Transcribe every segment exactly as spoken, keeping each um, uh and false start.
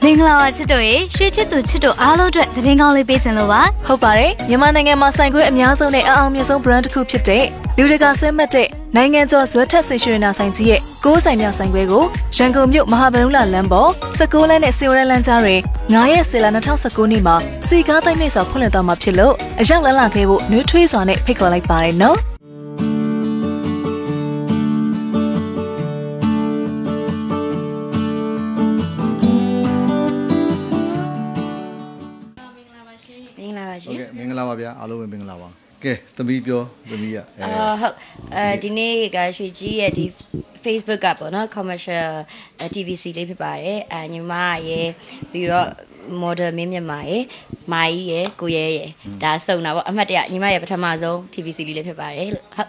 မင်္ဂလာပါချစ်တို့ရေရွှေချစ်သူချစ်တို့အားလုံးအတွက်သတင်းကောင်းလေးပေးချင်လို့ပါဟုတ်ပါတယ်မြန်မာနိုင်ငံမှာဆိုင်ခွဲအများဆုံးနဲ့အအောင်မြင့်ဆုံး brand တစ်ခုဖြစ်တဲ့လူတကာဆွဲမှတ်တဲ့နိုင်ငံကျော်ဇွတ်ထက်စင်ရွှေနာဆိုင်ကြီးရဲ့ကိုးဆိုင်မြောက်ဆိုင်ခွဲကိုရန်ကုန်မြို့မဟာဗန္ဓုလလမ်းပေါ်၁၉လမ်းနဲ့စေဝရလမ်းကြားတွင်၅ရက်စေလ၂၀၁၉နေ့မှာစီကားတိုင်းမြေစွာဖွင့်လှစ်သွားမှာဖြစ်လို့အရောက်လန်းလာခဲ့ဖို့နှွေးထွေးစွာနဲ့ဖိတ်ခေါ်လိုက်ပါတယ်နော်ဟုတ်ကဲ့မင်္ဂလာပါဗျာအားလုံးပဲမင်္ဂလာပါကဲသမီးပြောသမီးကအဲဟုတ်အဲဒီနေ့ကရွှေကြီးရဲ့ဒီ Facebook ကပေါ့နော် commercial တီ ဗီ စီ လေးဖြစ်ပါတယ်အဲညီမရဲ့ပြီးတော့ model မင်းမြတ်မာရဲ့မာကြီးရဲ့ကိုရဲရဲ့ဒါစုံတာပေါ့အမှတ်တရညီမရဲ့ပထမဆုံး တီ ဗီ စီ လေးလေးဖြစ်ပါတယ်လို့ဟုတ်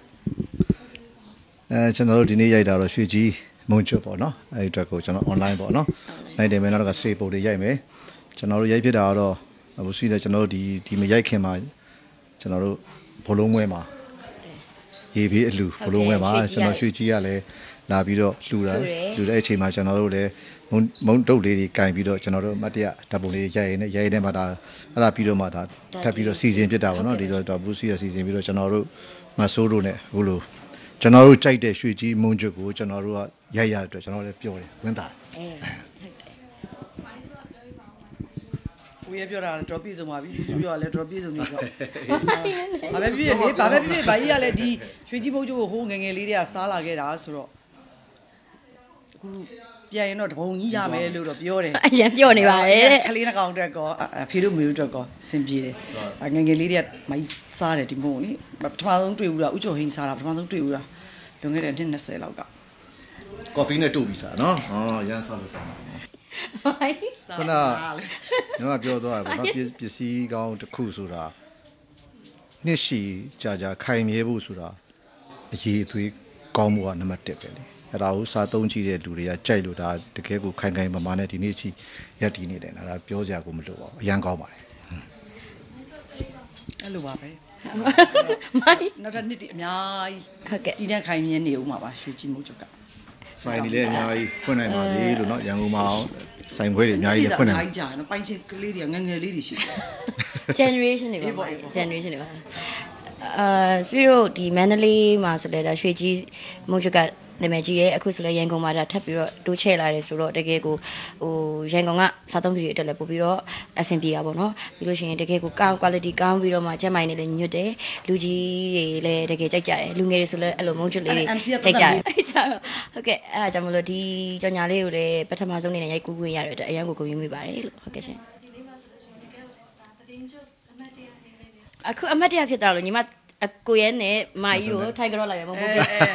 အဲကျွန်တော်တို့ဒီနေ့ရိုက်တာတော့ရွှေကြီးမုံချွတ်ပေါ့နော်အဲဒီအတွက်ကိုကျွန်တော် online ပေါ့နော်နိုင်တယ်မယ်နောက်က straight ပို့တွေရိုက်မယ်ကျွန်တော်တို့ရိုက်ဖြစ်တာတော့အခုရှိတယ်ကျွန်တော်တို့ဒီဒီမရိုက်ခင်မှာကျွန်တော်တို့ဘလုံးဝဲမှာရေဘေးအလူဘလုံးဝဲမှာကျွန်တော်ရွှေကြီးကလည်းလာပြီးတော့လှူတာလှူတဲ့အချိန်မှာကျွန်တော်တို့လည်းမုံတုတ်လေးတွေကင်ပြီးတော့ကျွန်တော်တို့မတ်တရဓာတ်ပုံလေးရိုက်ရင်းနဲ့ရိုက်ရင်းနဲ့မှဒါအဲ့ဒါပြီးတော့မှဒါထပ်ပြီးတော့စီစဉ်ဖြစ်တာပေါ့နော်ဒီတော့တော့ဘူးစီရစီစဉ်ပြီးတော့ကျွန်တော်တို့မဆိုးတို့နဲ့အခုလိုကျွန်တော်တို့ကြိုက်တဲ့ရွှေကြီးမုံကျွတ်ကိုကျွန်တော်တို့ကရိုက်ရတဲ့အတွက်ကျွန်တော်လည်းပြောတယ်ဝင်းတာကိုရပြောတာတော့ပြည့်စုံပါပြီသူပြောတာလည်းတော့ပြည့်စုံနေတော့ဘာပဲပြည့်လေဘာပဲပြည့်ဘာကြီးကလည်းဒီရွှေကြီးဘုတ်ကျိုးကိုဟိုးငငယ်လေးတွေကစားလာခဲ့တာဆိုတော့အခုပြန်ရင်တော့တပုံကြီးရမယ်လို့တော့ပြောတယ်အရင်ပြောနေပါတယ်ခလေးနှကောင်အတွက်ကောအဖေတို့မေတို့အတွက်ကောအဆင်ပြေတယ်ငငယ်လေးတွေကမကြီးစားတယ်ဒီမုံနိပထမဆုံးတွေ့ဘူးလားဥကျော်ဟင်းစားတာပထမဆုံးတွေ့ဘူးလားလွန်ခဲ့တဲ့နှစ်၂၀လောက်ကကော်ဖီနဲ့တူပြီးစားနော်ဟောရမ်းစားလို့မိုင်းခုနကငါပြောတော့ဗောနော်ပစ္စည်းကောင်းတစ်ခုဆိုတာနှစ်ရှည်ကြာကြာခိုင်မြဲဖို့ဆိုတာအရေးအသွေးကောင်းမှုကနံပါတ်၁ပဲလေအဲ့ဒါကိုစားသုံးကြည့်တဲ့လူတွေကကြိုက်လို့ဒါတကယ်ကိုခိုင်ခိုင်မာမာနဲ့ဒီနေ့ချိရက်တည်နေတယ်ဒါပြောစရာကိုမလိုပါဘူးအရန်ကောင်းပါတယ်အဲ့လိုပါပဲမိုင်းနောက်ထပ်နှစ်တည်းအများကြီးဟုတ်ကဲ့ဒီနဲ့ခိုင်မြဲနေဦးမှာပါရွှေကြီးမို့ချုပ်ကဆိုင်နေလေအများကြီးဖွင့်နိုင်ပါလေလို့เนาะရန်ကုန်မှာဆိုင်ခွဲတွေအများကြီးဖွင့်နိုင်ပါကြာနော်ပိုင်းချင်းကလေးတွေကငငယ်လေးတွေရှိတယ် generation တွေပါ generation တွေပါအာဆွေတို့ဒီမန္တလေးမှာဆိုလဲဒါရွှေကြီးမုံချကနာမည်ကြီးရဲ့အခုဆိုလဲရန်ကုန်မှာဒါထပ်ပြီးတော့တိုးချဲ့လာတယ်ဆိုတော့တကယ်ကိုဟိုရန်ကုန်ကစားသုံးသူတွေအတွက်လည်းပို့ပြီးတော့အဆင်ပြေတာပေါ့နော်ပြီးလို့ရှိရင်တကယ်ကိုကောင်း quality ကောင်းပြီးတော့မှချက်မိုင်းနဲ့လည်းညွတ်တယ်လူကြီးတွေလည်းတကယ်ကြိုက်ကြတယ်လူငယ်တွေဆိုလဲအဲ့လိုမုံချလေးတွေကြိုက်ကြတယ်အဲ့ကြတော့ဟုတ်ကဲ့အဲ့ဒါကြောင့်မလို့ဒီကြော်ညာလေးကိုလည်းပထမဆုံးနေနဲ့ရိုက်ကူးခွင့်ရတဲ့အတွက်အရန်ကိုဂုဏ်ယူမိပါတယ်လို့ဟုတ်ကဲ့ရှင်အခုအမတ်တရားဖြစ်တာလို့ညီမအကိုရဲနဲ့မာကြီးကိုထိုင်ကြောလိုက်ရမဟုတ်ဘူးဟုတ်တယ်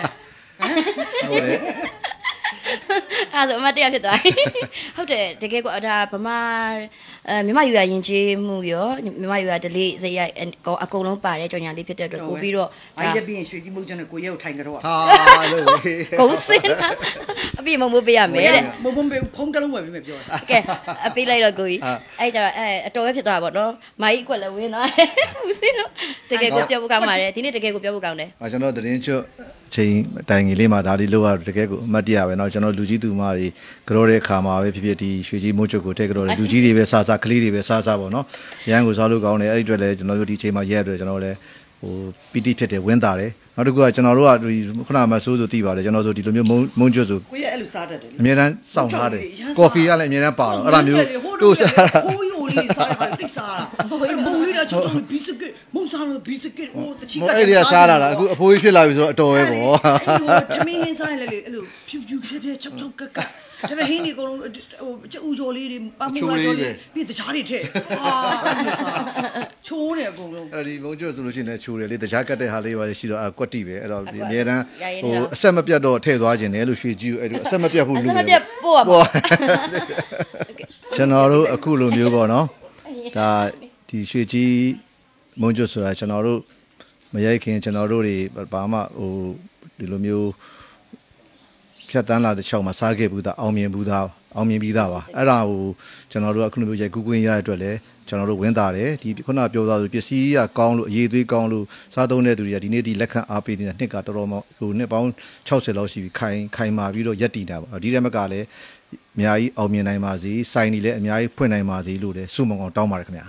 အဲ့ဒါအမတ်တရားဖြစ်သွားဟုတ်တယ်တကယ်ကိုဒါဗမာအဲမြမယူရရင်ကြီးမှုရောမြမယူရဒလေးစရိုက်အကုန်လုံးပါတယ်ကြော်ညာလေးဖြစ်တဲ့အတွက်ပို့ပြီးတော့အဲ့ဒါပြီးရင်ရွှေကြီးမုတ်ကျွန်းနဲ့ကိုရဲကိုထိုင်ကြတော့ဟာလို့ကုန်းစင်အပြည့်မမိုးပေးရမယ်တဲ့မုံမုံပေးဖုံးတလုံးဝယ်ပြီးမယ်ပြောတာကဲအပေးလိုက်တော့ကိုကြီးအဲ့ကြတော့အဲအတော်ပဲဖြစ်သွားတာပေါ့နော်မာကြီးကွက်လည်းဝင်းသွားတယ်ဦးစင်းတို့တကယ်ကိုပြောဖို့ကောင်းပါတယ်ဒီနေ့တကယ်ကိုပြောဖို့ကောင်းတယ်အဲကျွန်တော်သတင်းချွတ်ချိန်တိုင်ကြီးလေးမှာဒါလေးလောက်ရတကယ်ကိုအမှတ်တရပဲเนาะကျွန်တော်လူကြီးသူမတွေကြောတဲ့ခါမှာပဲဖြစ်ဖြစ်ဒီရွှေကြီးမိုးချုပ်ကိုတဲ့ကြောတဲ့လူကြီးတွေပဲစားစားကလေးတွေပဲစားစားပေါ့เนาะရန်ကိုစားလို့ကောင်းတယ်အဲ့ဒီအတွက်လည်းကျွန်တော်တို့ဒီချိန်မှာရက်အတွက်ကျွန်တော်လည်းဟိုပီတိဖြစ်တယ်ဝင်းတာတယ်နောက်တစ်ခုကကျွန်တော်တို့ကဒီခုနကမှဆိုးဆိုသိပါတယ်ကျွန်တော်ဆိုဒီလိုမျိုးမုံမုံကျွတ်ဆိုကိုရဲ့အဲ့လိုစားတတ်တယ်အများတန်းစောင့်ထားတယ်ကော်ဖီကလည်းအများတန်းပါတော့အဲ့ဒါမျိုးတို့စားတာဟိုးယိုလေးစားတယ်တိတ်စားတာမုံလေးတော့ကျွန်တော်ဘီစကစ်မုံစားလို့ဘီစကစ်ဟိုတချီကအဲ့ဒီကစားလာတာအခုအဖိုးကြီးဖြစ်လာပြီဆိုတော့အတော်ပဲပေါ့သမီးဟင်းစားရင်လည်းအဲ့လိုဖြူဖြူဖြဲဖြဲချုပ်ချုပ်ကက်ကက်ဒါပေမဲ့ဟင်းဒီကောင်ဟိုကျူကျော်လေးတွေပမှုပါကျော်လေးပြီးတခြားတွေထည့်ဟာချိုးတယ်အကုန်လုံးအဲ့ဒီမုံကျွတ်ဆိုလို့ရှိရင်လည်းချိုးတယ်လေတခြားကတ်တဲ့ဟာလေးပါရှိတော့အကွက်တိပဲအဲ့တော့အများတန်းဟိုအဆက်မပြတ်တော့ထည့်သွားခြင်းတယ်လို့ရွှေကြီးအဲ့လိုအဆက်မပြတ်ဘူးလူအဆက်မပြတ်ပို့ပါပေါ့ကျွန်တော်တို့အခုလိုမျိုးပေါ့နော်ဒါဒီရွှေကြီးမုံကျွတ်ဆိုတာကျွန်တော်တို့မရိုက်ခင်ကျွန်တော်တို့တွေဘာမှဟိုဒီလိုမျိုးဖြတ်တန်းလာတဲ့ချောက်မှာစားခဲ့ဘူးသားအောင်မြင်ဘူးသားအောင်မြင်ပြီးသားပါအဲ့ဒါကိုကျွန်တော်တို့အခုလိုမျိုးရိုက်ကူးကွင်းရတဲ့အတွက်လည်းကျွန်တော်တို့ဝင်းတာတယ်ဒီခုနပြောသားဆိုပစ္စည်းကကောင်းလို့အရေးသွေးကောင်းလို့စားသုံးတဲ့သူတွေကဒီနေ့ဒီလက်ခံအားပေးနေတဲ့နှစ်ကတော်တော်မှဟိုနှစ်ပေါင်း၆၀လောက်ရှိပြီခိုင်ခိုင်မာပြီးတော့ရက်တည်တာပါဒီထဲမှာကလည်းအများကြီးအောင်မြင်နိုင်ပါစေစိုင်းနေလည်းအများကြီးဖွင့်နိုင်ပါစေလို့လည်းစုမကောင်တောင်းပါတယ်ခင်ဗျာ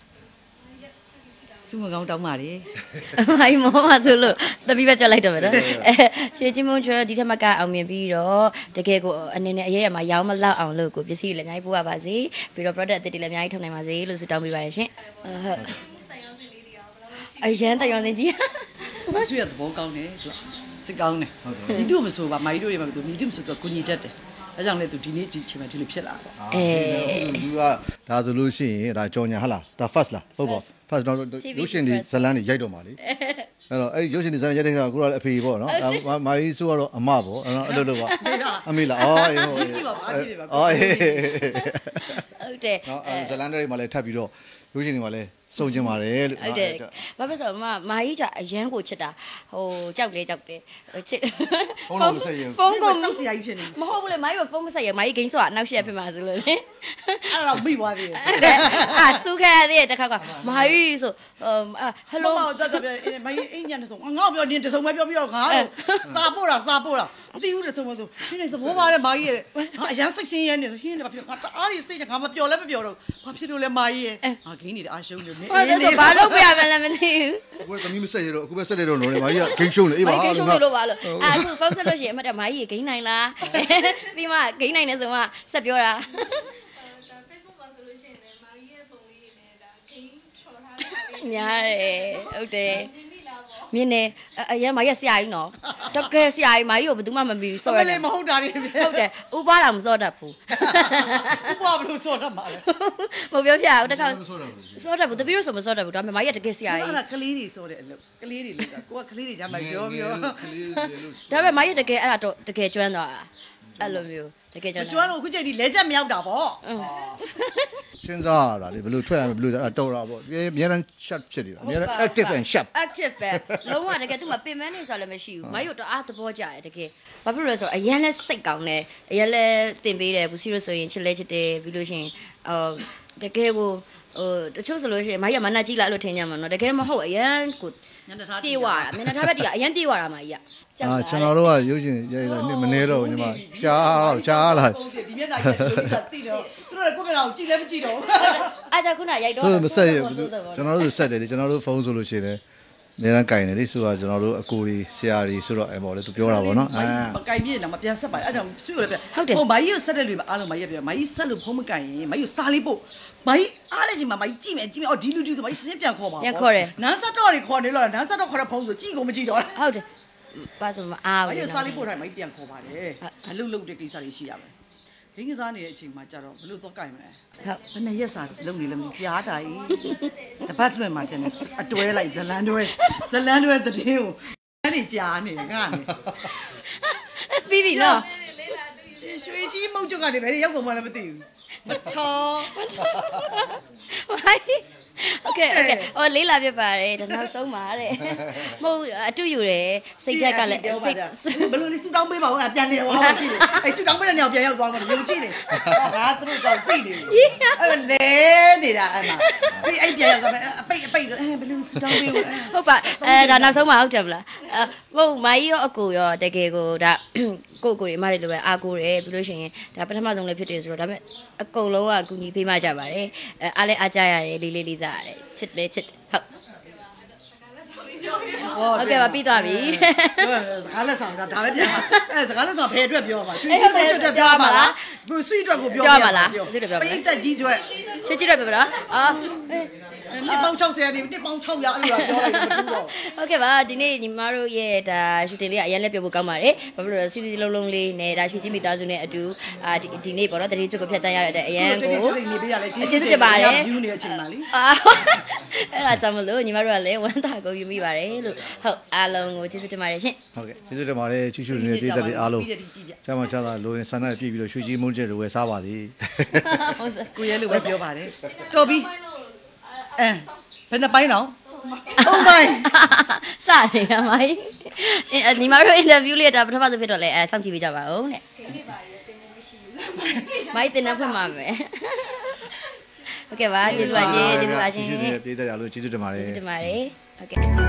စုမကောင်းတောင်းပါတယ်။မိုင်းမောမဆိုလို့တပီးပဲပြောလိုက်တော့မယ်နော်။အဲရွှေချင်းမုံချွဲဒီထက်မကအောင်မြင်ပြီးတော့တကယ်ကိုအနေနဲ့အရေးရမှာရောင်းမလောက်အောင်လို့ကိုပစ္စည်းတွေလည်းအများကြီးပို့ရပါစေ။ပြီးတော့ product အသစ်တွေလည်းအများကြီးထုတ်နိုင်ပါစေလို့ဆုတောင်းပေးပါရရှင်။ဟုတ်။အရန်တယောင်စင်ကြီး။ဘာဆွေရတဲ့ဘောကောင်းတယ်ဆိုစစ်ကောင်းတယ်။ဒီတို့မဆိုပါမိုင်းတို့တွေမှာတို့မြည်တို့မဆိုတော့ကိုညီတတ်တယ်။အဲကြောင့်လေသူဒီနေ့ဒီချိန်မှာဒီလိုဖြစ်လာပေါ့အဲလူကဒါဆိုလို့ရှိရင်ဒါကြော်ညာဟလားဒါ first လားဟုတ်ပါ first တော့ရုပ်ရှင်တွေဇလန်းတွေရိုက်တော့မှာလေအဲ့တော့အဲ့ရုပ်ရှင်တွေဇလန်းရိုက်တဲ့ခါကိုကအဖေပေါ့နော်မာကြီးဆိုတော့အမပေါ့အဲ့လိုလိုပါအမေလားအော်အေးဟုတ်ကြည့်ပါပါကြည့်ပါအော်အေးဟုတ်တယ်နော်ဇလန်းတွေမှာလည်းထပ်ပြီးတော့ရုပ်ရှင်တွေမှာလည်းစုံကျင်ပါတယ်လို့ဟုတ်တယ်ဘာဖြစ်ဆိုမမာကြီးကအရန်ကိုချစ်တာဟိုကြောက်လေကြောက်တယ်ချစ်ဖုန်းတော့ဆက်ရင်ဖုန်းကိုစောက်စရာကြီးဖြစ်နေမဟုတ်ဘူးလေမာကြီးကဖုန်းမဆက်ရမာကြီးဂိမ်းဆော့အနောက်ရှက်ဖြစ်မှာဆိုလို့လေအဲ့တော့မိသွားပြီအာစုခဲရတဲ့တခါကမာကြီးဆိုဟယ်လိုမောတက်တက်မာကြီးအင်းညံနေဆိုငါ့ကိုပြောနေတစုံပဲပြောပြီးတော့ငါစာပို့တာစာပို့တာမသိဘူးတစုံမဆိုဟင်းနေသဘောပါတဲ့မာကြီးရဲ့ငါအရန်စိတ်ဆင်းရဲနေဆိုဟင်းနေဘာဖြစ်ငါတအားကြီးစိတ်ငါမပြောလဲမပြောတော့ဘာဖြစ်လို့လဲမာကြီးရဲ့ငါဂိမ်းနေတဲ့အားရှုံးနေဟုတ်တယ်ဆိုဘာလုပ်ပြရမလဲမသိဘူးအခုသမီးမဆက်ရတော့အခုပဲဆက်လိုက်တော့လို့မာကြီးကဂိမ်းရှုံးနေအေးပါဂိမ်းရှုံးလို့ပါလို့အာအခုဖုန်းဆက်လို့ရှိရင်အမတ်မာကြီးဂိမ်းနိုင်လားပြီးမှဂိမ်းနိုင်နေဆိုမှဆက်ပြောတာ Facebook မှာဆိုလို့ရှိရင်လည်းမာကြီးရဲ့ပုံလေးတွေနဲ့ဒါဂိမ်းထော်ထားတာညားတယ်ဟုတ်တယ်မြင်နေအရင်မာကြီးဆရာကြီးနော်တကယ်ဆရာကြီးမာကြီးကိုဘယ်သူမှမမီဘူးစောရတယ်မဟုတ်တာတွေဟုတ်တယ်ဥပါတော့မစောတတ်ဘူးဥပါဘလို့စောတတ်မှာလဲမပြောပြအောင်တခါစောတတ်ဘူးတပီးလို့ဆိုမစောတတ်ဘူးဒါပေမဲ့မာကြီးကတကယ်ဆရာကြီးအဲ့ဒါကလေးတွေစောတဲ့အလုပ်ကလေးတွေလုပ်တာကိုကကလေးတွေဂျမ်းမိုက်ပြောပြောဒါပေမဲ့မာကြီးတကယ်အဲ့ဒါတော့တကယ်ကျွမ်းသွားတာအဲ့လိုမျိုးတကယ်ကျွမ်းကျွမ်းလို့အခုချိန်ဒီလဲချက်မရောက်တာပေါ့စဉ်းစားရတာလေဘယ်လိုထွက်ရမလဲဘယ်လိုတော်တာပေါ့အများအား shut ဖြစ်နေတာအများအား active and sharp active ပဲလုံးဝတကယ်သူ့မှာပင်မနေဆိုတာလည်းမရှိဘူးမိုင်းတို့တအားသဘောကျတယ်တကယ်ဘာဖြစ်လို့လဲဆိုတော့အရန်လဲစိတ်ကောင်းတယ်အရန်လဲတင်ပေးတယ်ဘူးစီလို့ဆိုရင်ချစ်လဲချစ်တယ်ပြီးလို့ရှိရင်အော်တကယ်ကိုဟိုတချို့ဆိုလို့ရှိရင်မိုင်းရမနာကြည့်လိုက်လို့ထင်ကြမှာနော်တကယ်မဟုတ်အရန်ကိုပြေးွားတာမျက်နှာထားဘက်တည်းကအရန်ပြေးွားတာမိုင်းကြီးကအာကျွန်တော်တို့ကရုပ်ရှင်ရိုက်လာနေမနေတော့ဘူးညီမကြားကြားလာဒီမျက်နှာကြီးတိတော့သူတို့ကကိုယ်ကတော့ကြည့်လဲမကြည့်တော့ဘူးအားကြောင့်ခုနရိုက်တော့သူမဆက်ရကျွန်တော်တို့ဆက်တယ်လေကျွန်တော်တို့ဖုန်းဆိုလို့ရှိရင်လည်းနေရန်ကင်တယ်လေဆိုတော့ကျွန်တော်တို့အကိုတွေဆရာတွေဆိုတော့အဲ့ပေါ်လေသူပြောတာပေါ့နော်အဲမကင်ပြည့်တော့မပြန်ဆက်ပါအဲ့ကြောင့်ဆွေလည်းပြန်ဟိုမာကြီးကိုဆက်တဲ့လူအားလုံးမာကြီးပြမာကြီးဆက်လို့ဖုန်းမကင်ရင်မာကြီးကိုစားလေးပို့မာကြီးအားလည်းကြီးမှာမာကြီးကြည့်မယ်ကြည့်မယ်အော်ဒီလူဒီဆိုမာကြီးစင်းပြန်ခေါ်ပါပြန်ခေါ်တယ်နန်းဆက်တော့တွေခေါ်နေလို့နန်းဆက်တော့ခေါ်တဲ့ဖုန်းဆိုကြည့်ကုန်မကြည့်တော့ဟုတ်တယ်ပါဆိုမအားဘူးမာကြီးစားလေးပို့တိုင်းမာကြီးပြန်ခေါ်ပါတယ်အလုတ်လုတ်တဲ့ကိစ္စတွေရှိရမယ်ဂိမ်းကစားနေတဲ့အချိန်မှာကြတော့ဘလို့တော့ကြိုက်မလဲဟုတ်ဘယ်နဲ့ရက်စာလုံနေလဲမကြားတာကြီးတပတ်လွှင့်မှာတင်အတွဲလိုက်ဇလန်းတွဲဇလန်းတွဲတည်င်းကိုအဲ့ဒီကြားနေငါနေပြီးပြီနော်ရွှေကြီးမုတ်ချုပ်ကနေဘယ်ရောက်ကုန်မှလည်းမသိဘူးမထောဟိုင်းโอเคโอเคဟိုလေးလာပြပါတယ်ဒါနောက်ဆုံးပါတဲ့မဟုတ်အတူယူတယ်စိတ်ဓာတ်ကလည်းစိတ်ဘယ်လိုလဲဆူတောင်းပေးပါဦးပြန်နေဟောကြည့်အဲ့ဆူတောင်းပေးတဲ့နေရာပြန်ရောက်သွားမှာယုံကြည်နေငါသူတို့ကြောင့်သိနေအဲ့လဲနေတာအဲ့မှာပြီးအဲ့ပြန်ရောက်သွားမယ်အပိတ်အပိတ်ဆိုအဲဘယ်လိုဆူတောင်းပေးဦးဟုတ်ပါအဲဒါနောက်ဆုံးပါဟုတ်တယ်မလားမဟုတ်မာကြီးရောအကိုရောတကယ်ကိုဒါကိုကိုတွေအမတွေလိုပဲအားကိုတယ်ပြီးလို့ရှိရင်ဒါပထမဆုံးလည်းဖြစ်တယ်ဆိုတော့ဒါပေမဲ့အကုန်လုံးကကူညီပေးမှကြပါတယ်အဲအားလည်းအားကြရတယ်လေးလေးလေးစားရတယ်ချစ်လဲချစ်ဟုတ်โอเคပါပြီးသွားပြီစကားလက်ဆောင်ဒါပဲပြန်ပါအဲစကားလက်ဆောင်ဖယ်အတွက်ပြောပါရွှေကြီးတက်တက်ပြောပါလားဆွေအတွက်ကိုပြောပါလားပိတ်သက်ကြီးအတွက်ရှင်းကြည့်တော့ပြပါလားအာနှစ်ပေါင်း၆၀ရာနေနှစ်ပေါင်း၆ရာအဲ့လိုပြောလိုက်တယ်မတူတော့โอเคပါဒီနေ့ညီမတို့ရဲ့ဒါရှူတင်လေးကအရင်လည်းပြောဖို့ကောင်းပါတယ်ဘာဖြစ်လို့လဲစီစီလုံးလုံးလေးနဲ့ဒါရွှေချင်းမိသားစုနဲ့အတူအာဒီနေ့ပေါ့နော်တတိချုပ်ကိုဖျက်တမ်းရတဲ့အရန်ကိုနေပေးရလဲကျေးဇူးတင်ပါတယ်ယူနေတဲ့အချိန်မှာလी အာအဲ့ဒါကြောင့်မလို့ညီမတို့ကလည်းဝမ်းသာကုန်ယူမိပါတယ်လို့ဟုတ်အားလုံးကိုကျေးဇူးတင်ပါတယ်ရှင်ဟုတ်ကဲ့ကျေးဇူးတင်ပါတယ်ချူချူနေတဲ့ပြည်သက်တွေအားလုံးကျမချတာလိုရင်ဆန္ဒပြည့်ပြီးတော့ရွှေကြီးမုန်းချက်တွေဝယ်စားပါသည်ကိုရဲလိုပဲပြောပါတယ်တော်ပြီအဲဘယ်နှပိုင်းတော့ဟုတ်ပိုင်းစတယ်ကမိုင်းညီမတို့ interview လေးတာပထမဆုံးဖြစ်တော့လဲအဲစောင့်ကြည့်ပေးကြပါဦးတဲ့ဒီနေ့ပါရတင်မှုမရှိဘူးမိုက်တင်တော့ဖွင့်ပါမယ်โอเคပါကျေးဇူးပါရှင်ကျေးဇူးပါရှင်ကျေးဇူးတင်ပြည်သက်ရလို့ကျေးဇူးတင်ပါတယ်ကျေးဇူးတင်ပါတယ်โอเค